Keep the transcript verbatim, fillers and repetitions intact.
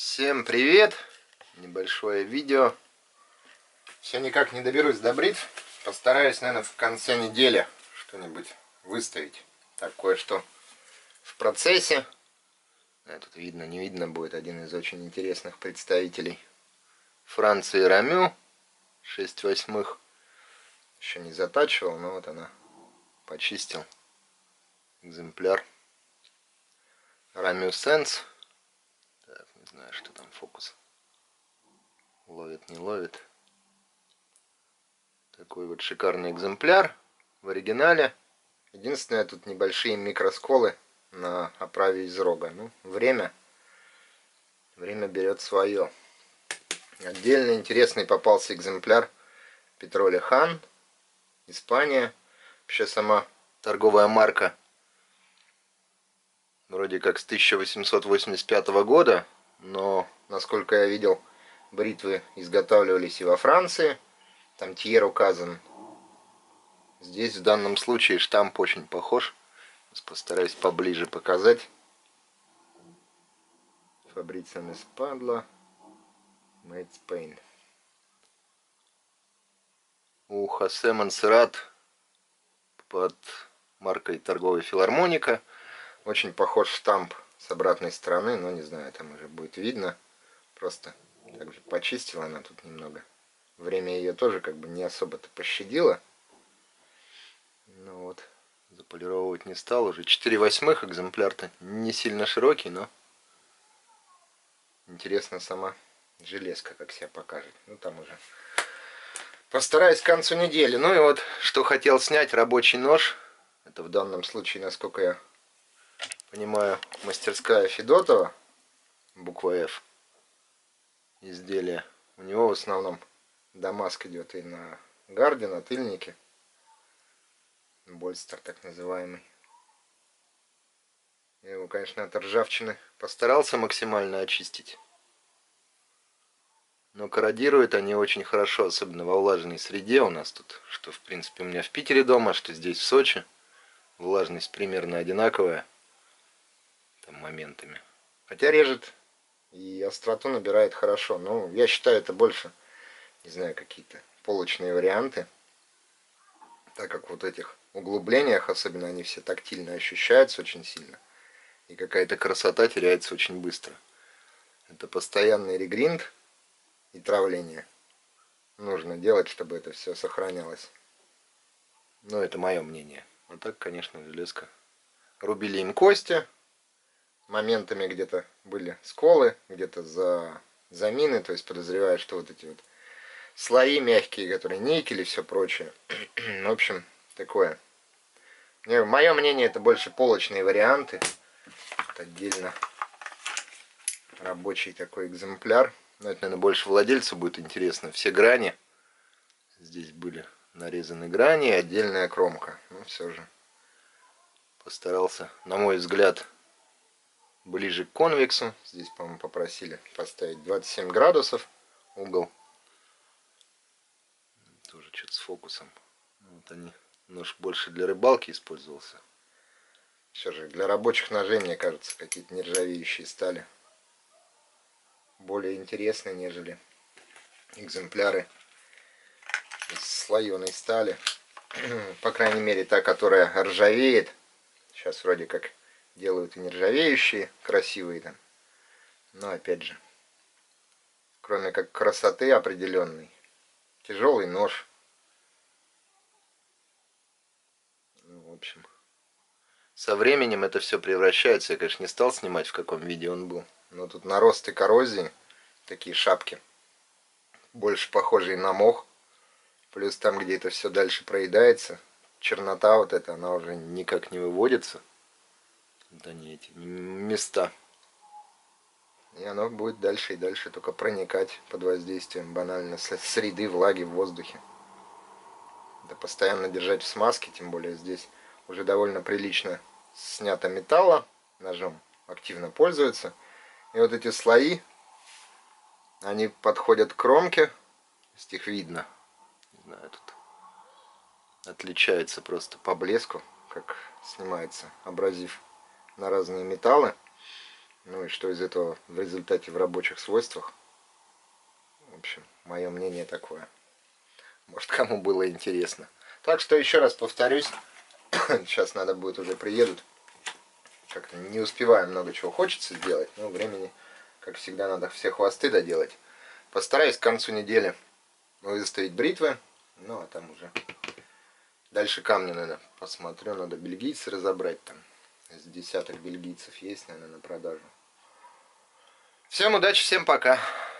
Всем привет! Небольшое видео. Все никак не доберусь до бритв. Постараюсь, наверное, в конце недели что-нибудь выставить. Так, кое-что в процессе. Тут видно, не видно будет один из очень интересных представителей Франции Рамю. шесть восьмых. Еще не затачивал, но вот она. Почистил. Экземпляр. Рамю Sense. Так, не знаю, что там фокус. Ловит, не ловит. Такой вот шикарный экземпляр в оригинале. Единственное, тут небольшие микросколы на оправе из рога. Ну, время. Время берет свое. Отдельно интересный попался экземпляр Петроли Хан. Испания. Вообще сама торговая марка вроде как с тысяча восемьсот восемьдесят пятого года. Но, насколько я видел, бритвы изготавливались и во Франции. Там Тьер указан. Здесь в данном случае штамп очень похож. Постараюсь поближе показать. Фабриция Неспадла. Made Spain. У Хосе Монсеррат под маркой торговой Филармоника. Очень похож штамп с обратной стороны, но не знаю, там уже будет видно. Просто также почистила она тут немного. Время ее тоже как бы не особо-то пощадило. Ну вот, заполировывать не стал. Уже четыре восьмых, экземпляр-то не сильно широкий, но интересно сама железка как себя покажет. Ну там уже постараюсь к концу недели. Ну и вот, что хотел снять, рабочий нож. Это в данном случае, насколько я понимаю, мастерская Федотова. Буква F. Изделие. У него в основном Дамаск идет и на гарде, на тыльнике. Больстер так называемый. Я его, конечно, от ржавчины постарался максимально очистить. Но корродируют они очень хорошо, особенно во влажной среде. У нас тут, что в принципе у меня в Питере дома, что здесь в Сочи. Влажность примерно одинаковая. Там моментами. Хотя режет и остроту набирает хорошо. Но я считаю, это больше, не знаю, какие-то полочные варианты. Так как вот этих углублениях, особенно они все тактильно ощущаются очень сильно. И какая-то красота теряется очень быстро. Это постоянный регринд и травление. Нужно делать, чтобы это все сохранялось. Но это мое мнение. А так, конечно, железка. Рубили им кости. Моментами где-то были сколы, где-то за замины. То есть подозреваю, что вот эти вот слои мягкие, которые никель и все прочее. В общем, такое. Мое мнение, это больше полочные варианты. Отдельно рабочий такой экземпляр. Но это, наверное, больше владельцу будет интересно. Все грани. Здесь были нарезаны грани и отдельная кромка. Ну, все же постарался, на мой взгляд, ближе к конвексу. Здесь, по-моему, попросили поставить двадцать семь градусов угол. Тоже что-то с фокусом. Вот они. Нож больше для рыбалки использовался. Все же для рабочих ножей, мне кажется, какие-то нержавеющие стали более интересные, нежели экземпляры из слоеной стали. По крайней мере, та, которая ржавеет. Сейчас вроде как делают и нержавеющие, красивые там. Но опять же, кроме как красоты определенной, тяжелый нож. Ну, в общем, со временем это все превращается. Я, конечно, не стал снимать, в каком виде он был. Но тут наросты коррозии, такие шапки, больше похожие на мох. Плюс там, где это все дальше проедается, чернота вот эта, она уже никак не выводится. Вот они, эти места. И оно будет дальше и дальше только проникать под воздействием банально среды, влаги в воздухе. Это постоянно держать в смазке, тем более здесь уже довольно прилично снято металла, ножом активно пользуются. И вот эти слои, они подходят к кромке, то есть их видно. Не знаю, тут отличается просто по блеску, как снимается абразив на разные металлы. Ну и что из этого в результате в рабочих свойствах. В общем, мое мнение такое. Может, кому было интересно. Так что еще раз повторюсь. Сейчас надо будет, уже приедут. Как-то не успеваю, много чего хочется сделать. Но времени, как всегда, надо все хвосты доделать. Постараюсь к концу недели выставить бритвы. Ну, а там уже дальше камни, наверное, посмотрю. Надо бельгийцы разобрать там. С десяток бельгийцев есть, наверное, на продажу. Всем удачи, всем пока.